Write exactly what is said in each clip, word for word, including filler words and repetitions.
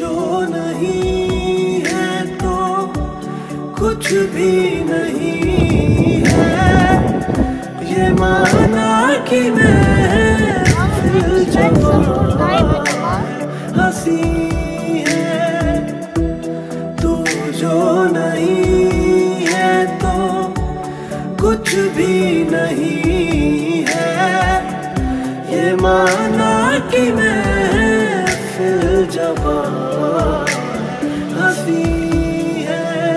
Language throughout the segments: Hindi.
जो नहीं है तो कुछ भी नहीं है, ये माना कि मैं फिर हंसी है। तू जो नहीं है तो कुछ भी नहीं है, ये माना कि मैं फिर जवान हंसी है।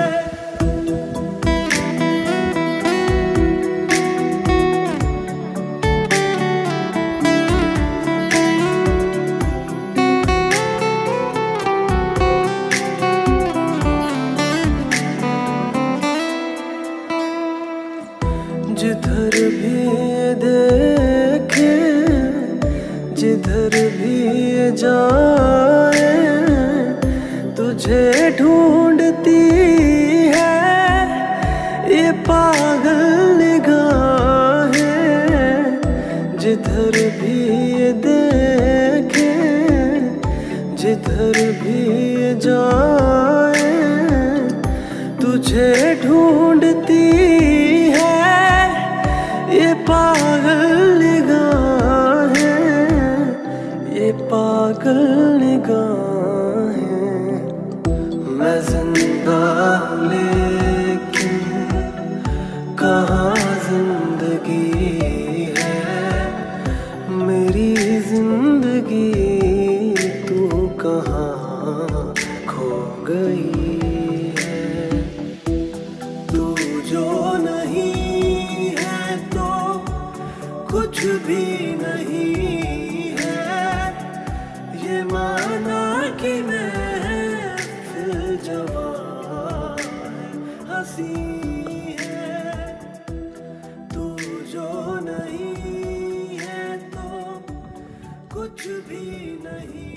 जिधर भी देखे जिधर भी जाए तुझे ढूंढती है ये पागल निगाहें। जिधर भी देखे जिधर भी जाए तुझे ढूंढती है ये पागल निगाहें, ये पागल निगाहें। मैं जिंदा लेकिन कहाँ जिंदगी है, मेरी जिंदगी तू कहाँ खो गई है। तू जो नहीं है तो कुछ भी नहीं है, ये माना कि मैं फिर जवान हंसी है। तू जो नहीं है तो कुछ भी नहीं